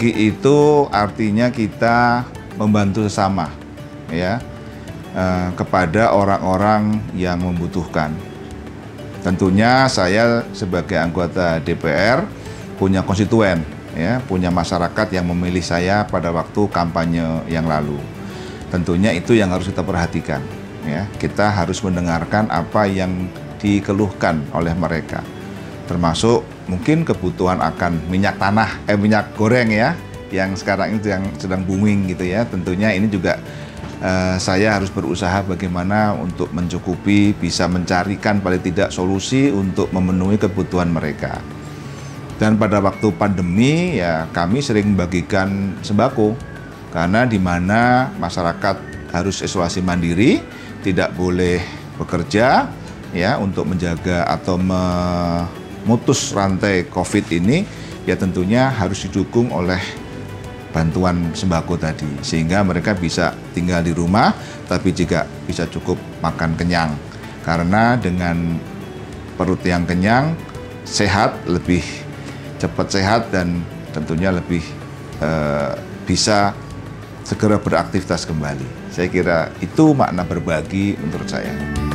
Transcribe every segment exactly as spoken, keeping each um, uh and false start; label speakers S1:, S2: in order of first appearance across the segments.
S1: berbagi itu artinya kita membantu sesama, ya, eh, kepada orang-orang yang membutuhkan. Tentunya saya sebagai anggota D P R punya konstituen, ya, punya masyarakat yang memilih saya pada waktu kampanye yang lalu. Tentunya itu yang harus kita perhatikan, ya. Kita harus mendengarkan apa yang dikeluhkan oleh mereka, termasuk mungkin kebutuhan akan minyak tanah, eh minyak goreng, ya, yang sekarang itu yang sedang booming gitu, ya. Tentunya ini juga eh, saya harus berusaha bagaimana untuk mencukupi, bisa mencarikan paling tidak solusi untuk memenuhi kebutuhan mereka. Dan pada waktu pandemi, ya, kami sering membagikan sembako karena di mana masyarakat harus isolasi mandiri, tidak boleh bekerja, ya, untuk menjaga atau memutus rantai COVID ini, ya tentunya harus didukung oleh bantuan sembako tadi, sehingga mereka bisa tinggal di rumah tapi juga bisa cukup makan kenyang. Karena dengan perut yang kenyang, sehat, lebih cepat sehat, dan tentunya lebih eh, bisa segera beraktivitas kembali. Saya kira itu makna berbagi menurut saya.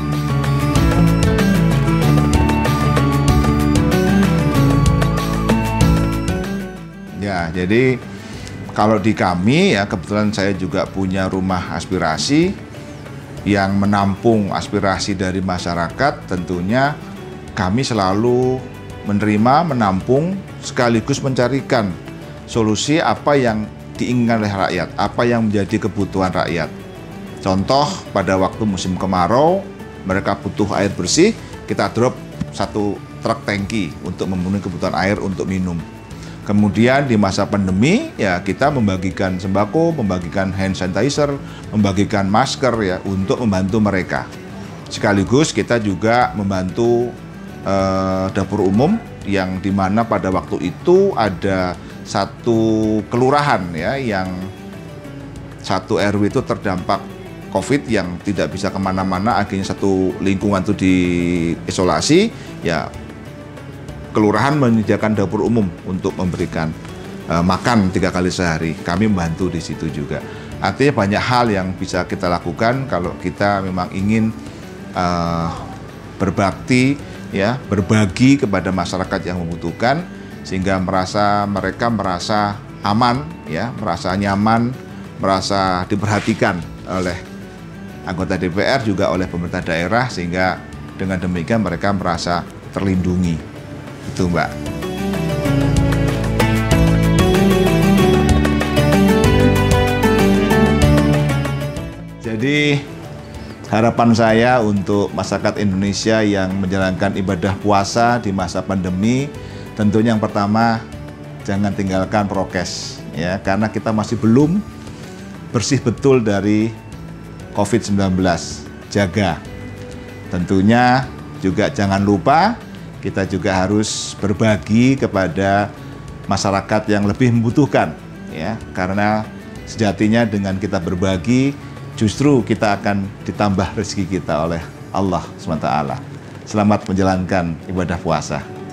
S1: Ya, jadi kalau di kami, ya, kebetulan saya juga punya rumah aspirasi yang menampung aspirasi dari masyarakat. Tentunya kami selalu menerima, menampung, sekaligus mencarikan solusi apa yang diinginkan oleh rakyat, apa yang menjadi kebutuhan rakyat. Contoh, pada waktu musim kemarau, mereka butuh air bersih, kita drop satu truk tangki untuk memenuhi kebutuhan air untuk minum. Kemudian di masa pandemi, ya, kita membagikan sembako, membagikan hand sanitizer, membagikan masker, ya, untuk membantu mereka. Sekaligus kita juga membantu eh, dapur umum yang dimana pada waktu itu ada satu kelurahan, ya, yang satu R W itu terdampak COVID yang tidak bisa kemana-mana, akhirnya satu lingkungan itu diisolasi, ya. Kelurahan menyediakan dapur umum untuk memberikan uh, makan tiga kali sehari. Kami membantu di situ juga. Artinya banyak hal yang bisa kita lakukan kalau kita memang ingin uh, berbakti, ya, berbagi kepada masyarakat yang membutuhkan, sehingga merasa mereka merasa aman, ya, merasa nyaman, merasa diperhatikan oleh anggota D P R juga oleh pemerintah daerah, sehingga dengan demikian mereka merasa terlindungi. Itu, Mbak. Jadi harapan saya untuk masyarakat Indonesia yang menjalankan ibadah puasa di masa pandemi, tentunya yang pertama, jangan tinggalkan prokes, ya, karena kita masih belum bersih betul dari COVID sembilan belas. Jaga. Tentunya juga jangan lupa kita juga harus berbagi kepada masyarakat yang lebih membutuhkan, ya, karena sejatinya dengan kita berbagi justru kita akan ditambah rezeki kita oleh Allah subhanahu wa taala. Selamat menjalankan ibadah puasa.